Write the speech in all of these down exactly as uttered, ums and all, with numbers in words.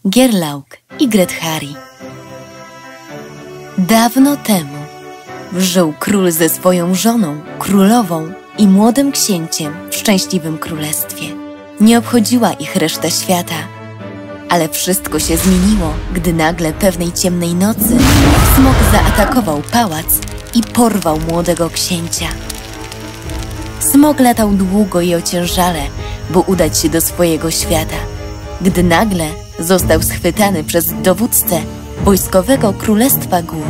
Gerlaug i Grethari. Dawno temu żył król ze swoją żoną, królową i młodym księciem w szczęśliwym królestwie. Nie obchodziła ich reszta świata, ale wszystko się zmieniło, gdy nagle pewnej ciemnej nocy smok zaatakował pałac i porwał młodego księcia. Smok latał długo i ociężale, by udać się do swojego świata, gdy nagle został schwytany przez dowódcę wojskowego Królestwa Gór.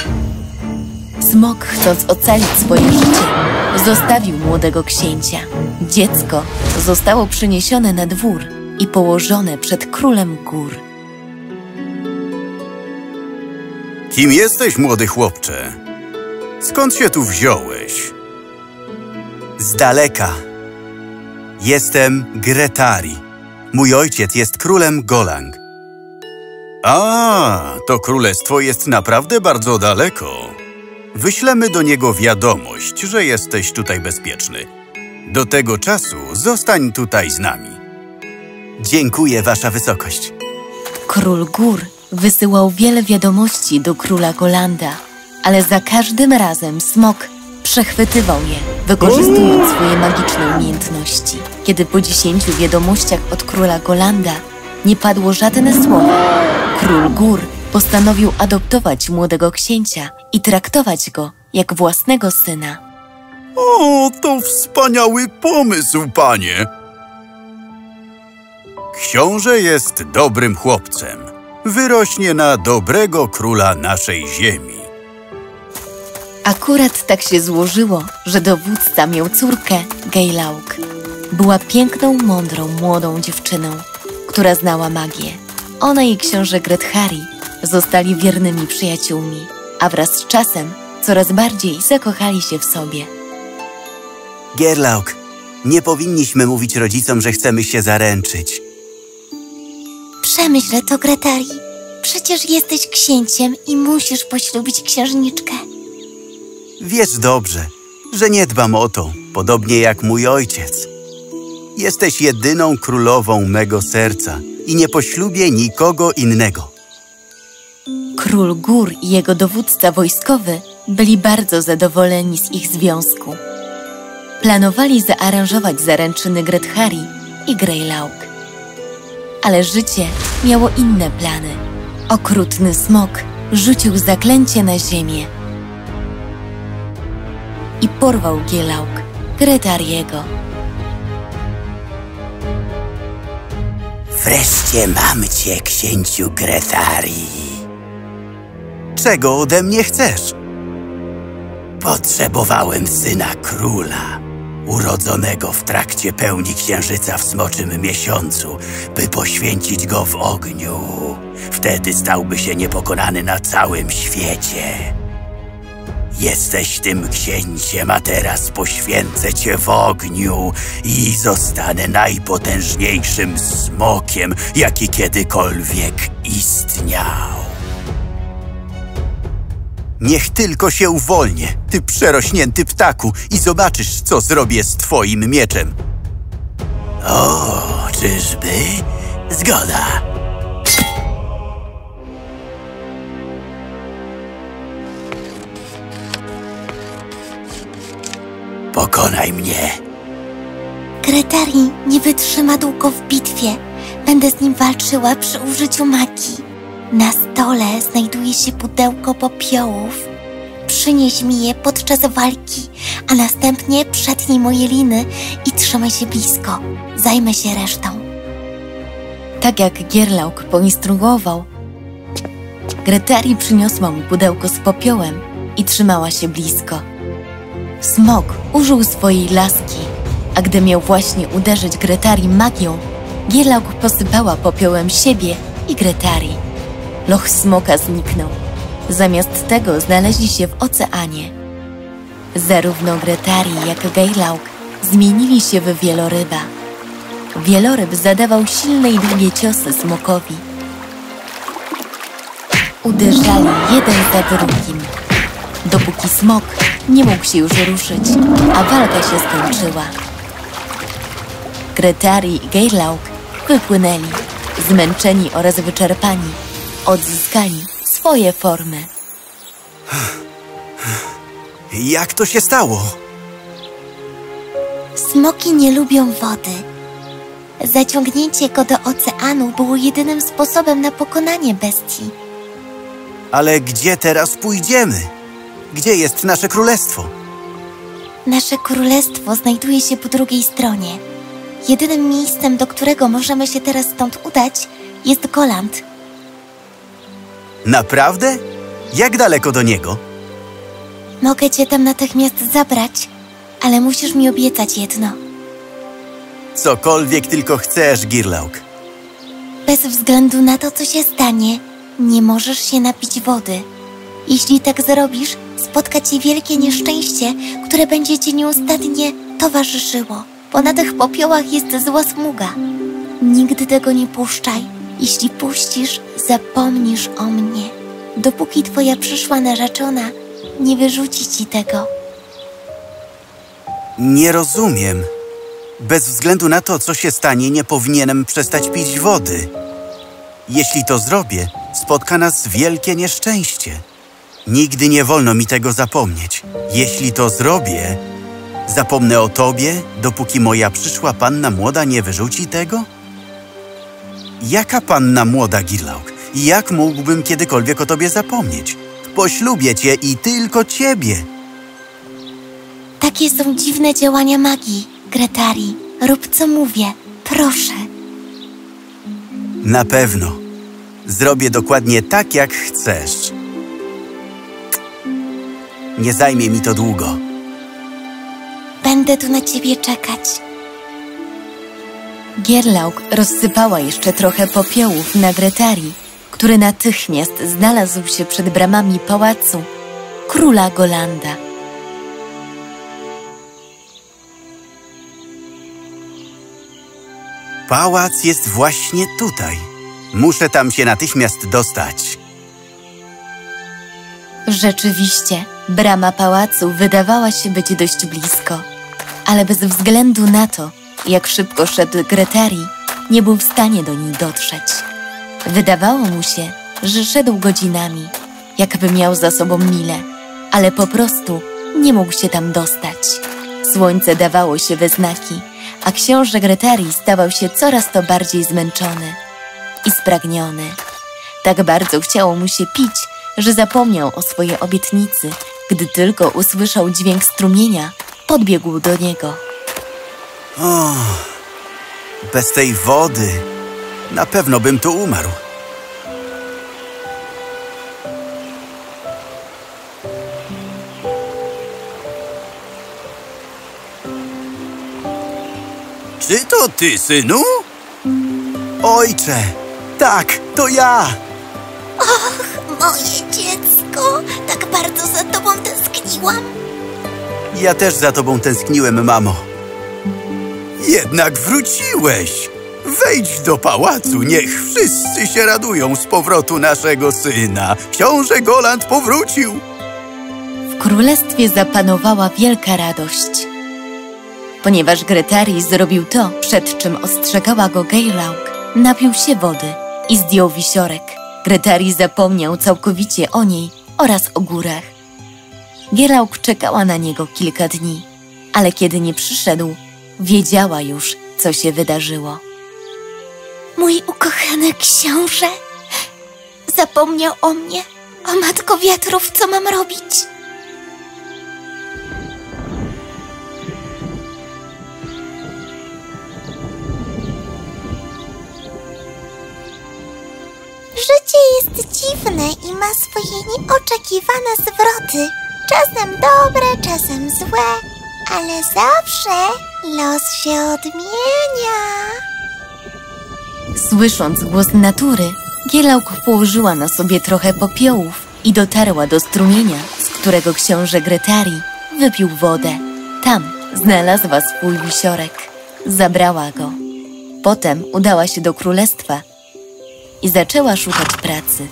Smok, chcąc ocalić swoje życie, zostawił młodego księcia. Dziecko zostało przyniesione na dwór i położone przed królem gór. Kim jesteś, młody chłopcze? Skąd się tu wziąłeś? Z daleka. Jestem Grethari. Mój ojciec jest królem Golang. A, to królestwo jest naprawdę bardzo daleko. Wyślemy do niego wiadomość, że jesteś tutaj bezpieczny. Do tego czasu zostań tutaj z nami. Dziękuję, wasza wysokość. Król gór wysyłał wiele wiadomości do króla Golanda, ale za każdym razem smok przechwytywał je, wykorzystując swoje magiczne umiejętności. Kiedy po dziesięciu wiadomościach od króla Golanda nie padło żadne słowo, król gór postanowił adoptować młodego księcia i traktować go jak własnego syna. O, to wspaniały pomysł, panie! Książę jest dobrym chłopcem. Wyrośnie na dobrego króla naszej ziemi. Akurat tak się złożyło, że dowódca miał córkę Gerlaug. Była piękną, mądrą, młodą dziewczyną, która znała magię. Ona i książę Grethari zostali wiernymi przyjaciółmi, a wraz z czasem coraz bardziej zakochali się w sobie. Gerlaug, nie powinniśmy mówić rodzicom, że chcemy się zaręczyć. Przemyśl to, Grethari. Przecież jesteś księciem i musisz poślubić księżniczkę. Wiesz dobrze, że nie dbam o to, podobnie jak mój ojciec. Jesteś jedyną królową mego serca i nie poślubię nikogo innego. Król gór i jego dowódca wojskowy byli bardzo zadowoleni z ich związku. Planowali zaaranżować zaręczyny Grethari i Gerlaug. Ale życie miało inne plany. Okrutny smok rzucił zaklęcie na ziemię i porwał Gerlaug, Grethariego. Wreszcie mam cię, księciu Grethari. Czego ode mnie chcesz? Potrzebowałem syna króla, urodzonego w trakcie pełni księżyca w smoczym miesiącu, by poświęcić go w ogniu. Wtedy stałby się niepokonany na całym świecie. Jesteś tym księciem, a teraz poświęcę cię w ogniu i zostanę najpotężniejszym smokiem, jaki kiedykolwiek istniał. Niech tylko się uwolnię, ty przerośnięty ptaku, i zobaczysz, co zrobię z twoim mieczem. O, czyżby? Zgoda. Pokonaj mnie. Grethari nie wytrzyma długo w bitwie. Będę z nim walczyła przy użyciu magii. Na stole znajduje się pudełko popiołów. Przynieś mi je podczas walki, a następnie przetnij moje liny i trzymaj się blisko. Zajmę się resztą. Tak jak Gerlaug poinstruował, Grethari przyniosła mu pudełko z popiołem i trzymała się blisko. Smok użył swojej laski, a gdy miał właśnie uderzyć Grethari magią, Gerlaug posypała popiołem siebie i Grethari. Loch smoka zniknął. Zamiast tego znaleźli się w oceanie. Zarówno Grethari, jak i Gerlaug zmienili się w wieloryba. Wieloryb zadawał silne i długie ciosy smokowi. Uderzali jeden za drugim, dopóki smok nie mógł się już ruszyć, a walka się skończyła. Grethari i Gerlaug wypłynęli, zmęczeni oraz wyczerpani, odzyskali swoje formy. Jak to się stało? Smoki nie lubią wody. Zaciągnięcie go do oceanu było jedynym sposobem na pokonanie bestii. Ale gdzie teraz pójdziemy? Gdzie jest nasze królestwo? Nasze królestwo znajduje się po drugiej stronie. Jedynym miejscem, do którego możemy się teraz stąd udać, jest Goland. Naprawdę? Jak daleko do niego? Mogę cię tam natychmiast zabrać, ale musisz mi obiecać jedno. Cokolwiek tylko chcesz, Gearlock. Bez względu na to, co się stanie, nie możesz się napić wody. Jeśli tak zrobisz, spotka cię wielkie nieszczęście, które będzie ci nieustannie towarzyszyło. Bo na tych popiołach jest zła smuga. Nigdy tego nie puszczaj. Jeśli puścisz, zapomnisz o mnie. Dopóki twoja przyszła narzeczona nie wyrzuci ci tego. Nie rozumiem. Bez względu na to, co się stanie, nie powinienem przestać pić wody. Jeśli to zrobię, spotka nas wielkie nieszczęście. Nigdy nie wolno mi tego zapomnieć. Jeśli to zrobię, zapomnę o tobie, dopóki moja przyszła panna młoda nie wyrzuci tego? Jaka panna młoda, Gearlock? Jak mógłbym kiedykolwiek o tobie zapomnieć? Poślubię cię i tylko ciebie. Takie są dziwne działania magii, Gretari. Rób co mówię, proszę. Na pewno. Zrobię dokładnie tak, jak chcesz. Nie zajmie mi to długo. Będę tu na ciebie czekać. Gearlock rozsypała jeszcze trochę popiołów na Gretari, który natychmiast znalazł się przed bramami pałacu króla Golanda. Pałac jest właśnie tutaj. Muszę tam się natychmiast dostać. Rzeczywiście, brama pałacu wydawała się być dość blisko, ale bez względu na to, jak szybko szedł Gretari, nie był w stanie do niej dotrzeć. Wydawało mu się, że szedł godzinami, jakby miał za sobą milę, ale po prostu nie mógł się tam dostać. Słońce dawało się we znaki, a książę Gretari stawał się coraz to bardziej zmęczony i spragniony. Tak bardzo chciało mu się pić, że zapomniał o swojej obietnicy. Gdy tylko usłyszał dźwięk strumienia, podbiegł do niego. O, bez tej wody na pewno bym tu umarł. Czy to ty, synu? Ojcze, tak, to ja! Och, moje dziecko, tak bardzo za tobą tęskniłam. Ja też za tobą tęskniłem, mamo. Jednak wróciłeś. Wejdź do pałacu, niech wszyscy się radują z powrotu naszego syna. Książę Goland powrócił. W królestwie zapanowała wielka radość, ponieważ Gretari zrobił to, przed czym ostrzegała go Gearlock. Napił się wody i zdjął wisiorek. Gretari zapomniał całkowicie o niej oraz o górach. Gearlock czekała na niego kilka dni, ale kiedy nie przyszedł, wiedziała już, co się wydarzyło. Mój ukochany książę zapomniał o mnie. O matko wiatrów, co mam robić? Życie jest dziwne i ma swoje nieoczekiwane zwroty. Czasem dobre, czasem złe, ale zawsze los się odmienia. Słysząc głos natury, Gearlock położyła na sobie trochę popiołów i dotarła do strumienia, z którego książę Gretari wypił wodę. Tam znalazła swój wisiorek. Zabrała go. Potem udała się do królestwa i zaczęła szukać pracy.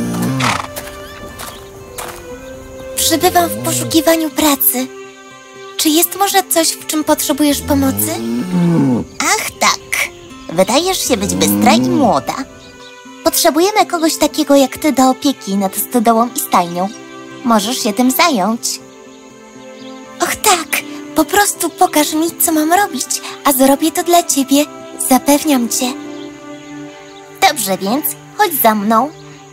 Przybywam w poszukiwaniu pracy. Czy jest może coś, w czym potrzebujesz pomocy? Ach tak, wydajesz się być bystra i młoda. Potrzebujemy kogoś takiego jak ty do opieki nad stodołą i stajnią. Możesz się tym zająć. Och tak, po prostu pokaż mi, co mam robić, a zrobię to dla ciebie, zapewniam cię. Dobrze więc, chodź za mną.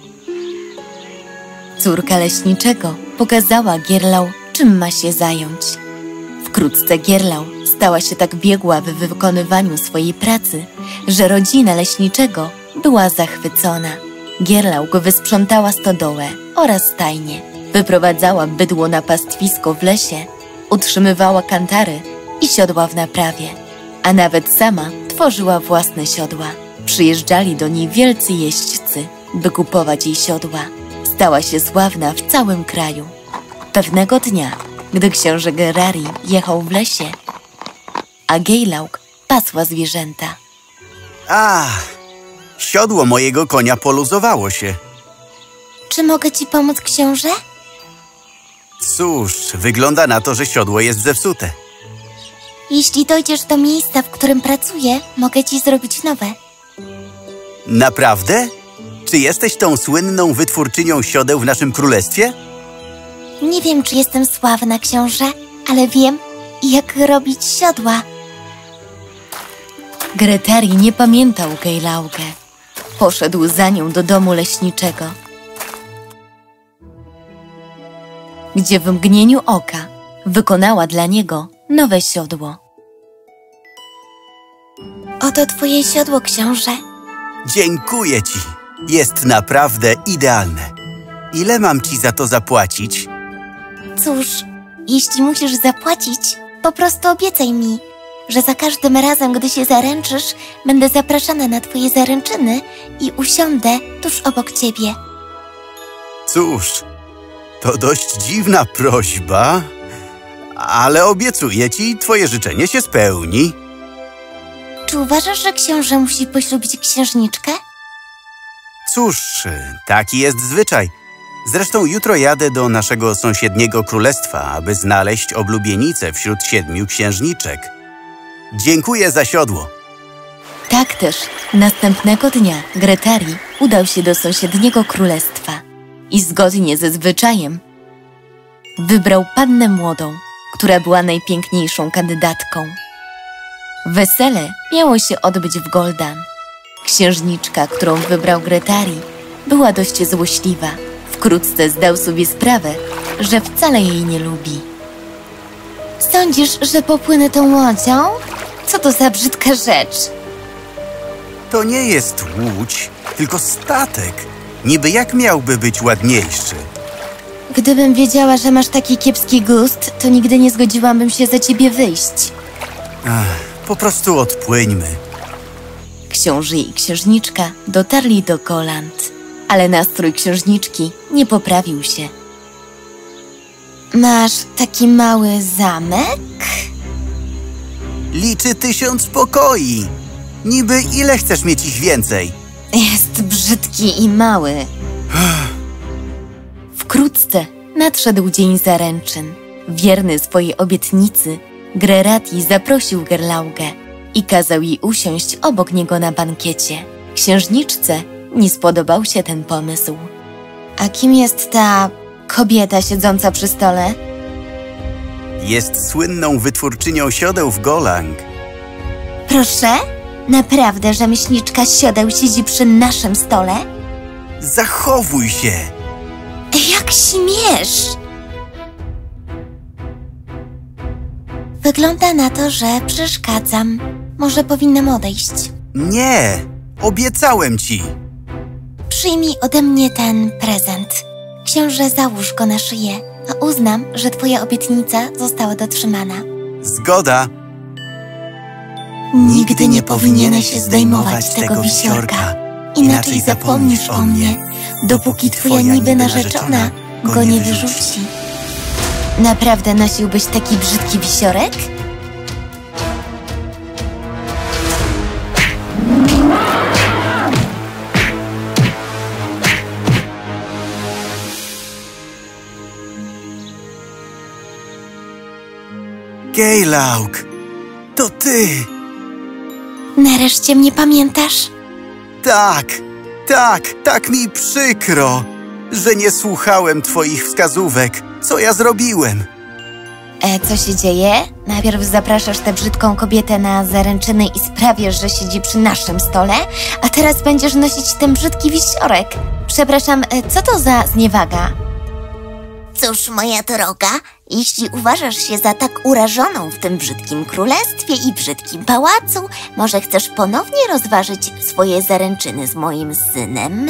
Córka leśniczego pokazała Gierlau, czym ma się zająć. Wkrótce Gierlau stała się tak biegła w wykonywaniu swojej pracy, że rodzina leśniczego była zachwycona. Gierlaug wysprzątała stodołę oraz stajnię, wyprowadzała bydło na pastwisko w lesie, utrzymywała kantary i siodła w naprawie, a nawet sama tworzyła własne siodła. Przyjeżdżali do niej wielcy jeźdźcy, by kupować jej siodła. Stała się sławna w całym kraju. Pewnego dnia, gdy książę Gerari jechał w lesie, a Gejlaug pasła zwierzęta. A, siodło mojego konia poluzowało się. Czy mogę ci pomóc, książę? Cóż, wygląda na to, że siodło jest zepsute. Jeśli dojdziesz do miejsca, w którym pracuję, mogę ci zrobić nowe. Naprawdę? Czy jesteś tą słynną wytwórczynią siodeł w naszym królestwie? Nie wiem, czy jestem sławna, książę, ale wiem, jak robić siodła. Gretari nie pamiętał Gejlaugę. Poszedł za nią do domu leśniczego, gdzie w mgnieniu oka wykonała dla niego nowe siodło. Oto twoje siodło, książę. Dziękuję ci. Jest naprawdę idealne. Ile mam ci za to zapłacić? Cóż, jeśli musisz zapłacić, po prostu obiecaj mi, że za każdym razem, gdy się zaręczysz, będę zapraszana na twoje zaręczyny i usiądę tuż obok ciebie. Cóż, to dość dziwna prośba, ale obiecuję ci, twoje życzenie się spełni. Czy uważasz, że książę musi poślubić księżniczkę? Cóż, taki jest zwyczaj. Zresztą jutro jadę do naszego sąsiedniego królestwa, aby znaleźć oblubienicę wśród siedmiu księżniczek. Dziękuję za siodło. Tak też następnego dnia Gretari udał się do sąsiedniego królestwa i zgodnie ze zwyczajem wybrał pannę młodą, która była najpiękniejszą kandydatką. Wesele miało się odbyć w Goldan. Księżniczka, którą wybrał Gretari, była dość złośliwa. Wkrótce zdał sobie sprawę, że wcale jej nie lubi. Sądzisz, że popłynę tą łodzią? Co to za brzydka rzecz? To nie jest łódź, tylko statek. Niby jak miałby być ładniejszy? Gdybym wiedziała, że masz taki kiepski gust, to nigdy nie zgodziłabym się za ciebie wyjść. Ach, po prostu odpłyńmy. Książę i księżniczka dotarli do Goland, ale nastrój księżniczki nie poprawił się. Masz taki mały zamek? Liczy tysiąc pokoi. Niby ile chcesz mieć ich więcej? Jest brzydki i mały. Wkrótce nadszedł dzień zaręczyn. Wierny swojej obietnicy, Grerati zaprosił Gerlaugę i kazał jej usiąść obok niego na bankiecie. Księżniczce nie spodobał się ten pomysł. A kim jest ta kobieta siedząca przy stole? Jest słynną wytwórczynią siodeł w Golang. Proszę? Naprawdę rzemieślniczka siodeł siedzi przy naszym stole? Zachowuj się! Jak śmiesz! Wygląda na to, że przeszkadzam. Może powinnam odejść. Nie! Obiecałem ci! Przyjmij ode mnie ten prezent. Książę, załóż go na szyję, a uznam, że twoja obietnica została dotrzymana. Zgoda! Nigdy nie powinieneś się zdejmować tego wisiorka, inaczej zapomnisz o mnie, dopóki twoja niby narzeczona go nie wyrzuci. Naprawdę nosiłbyś taki brzydki wisiorek? Gejlaug, to ty! Nareszcie mnie pamiętasz? Tak, tak, tak mi przykro, że nie słuchałem twoich wskazówek. Co ja zrobiłem? E, co się dzieje? Najpierw zapraszasz tę brzydką kobietę na zaręczyny i sprawiasz, że siedzi przy naszym stole, a teraz będziesz nosić ten brzydki wisiorek. Przepraszam, e, co to za zniewaga? Cóż, moja droga, jeśli uważasz się za tak urażoną w tym brzydkim królestwie i brzydkim pałacu, może chcesz ponownie rozważyć swoje zaręczyny z moim synem?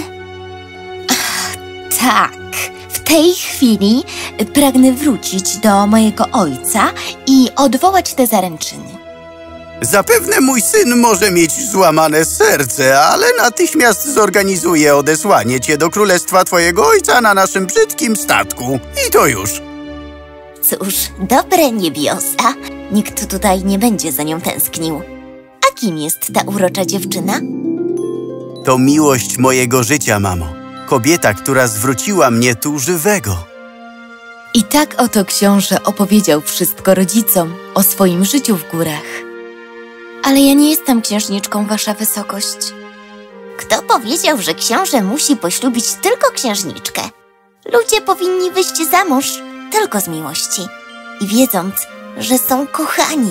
Tak, w tej chwili pragnę wrócić do mojego ojca i odwołać te zaręczyny. Zapewne mój syn może mieć złamane serce, ale natychmiast zorganizuje odesłanie cię do królestwa twojego ojca na naszym brzydkim statku. I to już. Cóż, dobre niebiosa, nikt tutaj nie będzie za nią tęsknił. A kim jest ta urocza dziewczyna? To miłość mojego życia, mamo. Kobieta, która zwróciła mnie tu żywego. I tak oto książę opowiedział wszystko rodzicom o swoim życiu w górach. Ale ja nie jestem księżniczką, wasza wysokość. Kto powiedział, że książę musi poślubić tylko księżniczkę? Ludzie powinni wyjść za mąż tylko z miłości i wiedząc, że są kochani.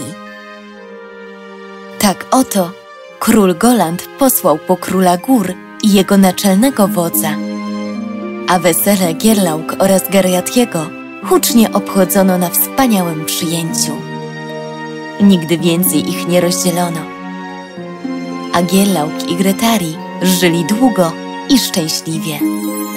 Tak oto król Goland posłał po króla gór i jego naczelnego wodza. A wesele Gierlaug oraz Geriatriego hucznie obchodzono na wspaniałym przyjęciu. Nigdy więcej ich nie rozdzielono. A Gierlaug i Gretari żyli długo i szczęśliwie.